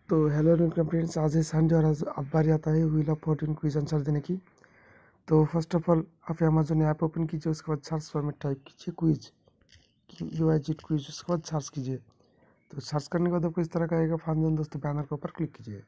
तो hello welcome friends, आज है संडे और आज अब बारी आता है wheel of fortune quiz answer देने की। तो फर्स्ट ऑफ ऑल आप अमेजोन ऐप ओपन कीजिए, उसके बाद सर्च बार में टाइप कीजिए क्विज UIG क्विज, उसके बाद सर्च कीजिए। तो सर्च करने के बाद आपको इस तरह का आएगा फन जोन। दोस्तों बैनर के ऊपर क्लिक कीजिए।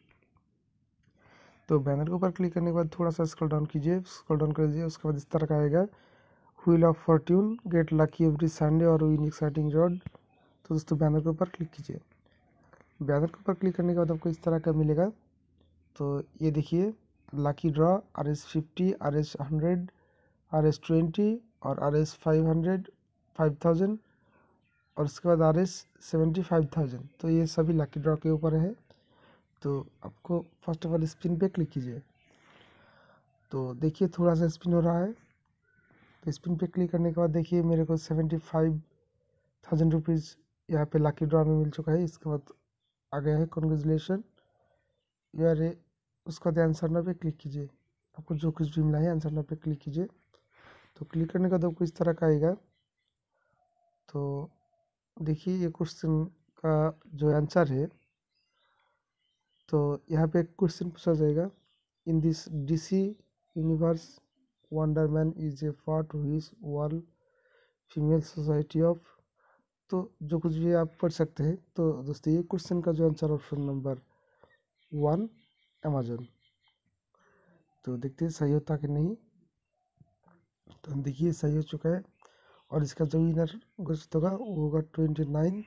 तो बैनर के ऊपर क्लिक करने के बाद थोड़ा सा स्क्रॉल डाउन कीजिए, स्क्रॉल डाउन कर दीजिए। उसके बाद इस तरह का आएगा wheel of fortune get lucky every Sunday और विन एक्साइटिंग रिवॉर्ड। तो दोस्तों बैनर के ऊपर क्लिक कीजिए। बैनर के ऊपर क्लिक करने के बाद आपको इस तरह का मिलेगा। तो ये देखिए lucky draw RS50, RS100, RS20 और RS500 5000 और उसके बाद RS75,000। तो ये सभी लकी ड्रॉ के ऊपर है। तो आपको फर्स्ट ऑफ ऑल स्पिन पे क्लिक कीजिए। तो देखिए थोड़ा सा स्पिन हो रहा है। तो स्पिन पे क्लिक करने के बाद देखिए मेरे को 75,000 रुपीज़ यहाँ पे लकी ड्रॉ में मिल चुका है। इसके बाद आ गया है कॉन्ग्रेचुलेसन यू आर ए। उसका बाद आंसर ना पे क्लिक कीजिए। आपको जो कुछ भी मिला है आंसर ना पे क्लिक कीजिए। तो क्लिक करने के बाद आपको इस तरह का आएगा। तो देखिए ये क्वेश्चन का जो आंसर है, तो यहाँ पे एक क्वेश्चन पूछा जाएगा। In this DC universe wonderman is a part which world female society of. तो जो कुछ भी आप पढ़ सकते हैं। तो दोस्तों ये क्वेश्चन का जो आंसर ऑप्शन नंबर 1 अमेजोन। तो देखते हैं सही होता कि नहीं। तो देखिए सही हो चुका है और इसका जो विनर घोषित होगा वो होगा 29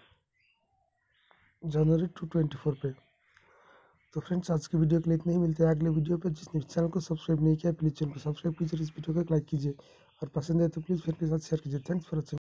जनवरी 2024 पे। तो फ्रेंड्स आज की वीडियो के लिए इतना ही। मिलते हैं अगले वीडियो पे। जिसने चैनल को सब्सक्राइब नहीं किया प्लीज़ चैनल को सब्सक्राइब कीजिए, इस वीडियो को लाइक कीजिए और पसंद है तो प्लीज़ फ्रेंड के साथ शेयर कीजिए। Thanks for watching.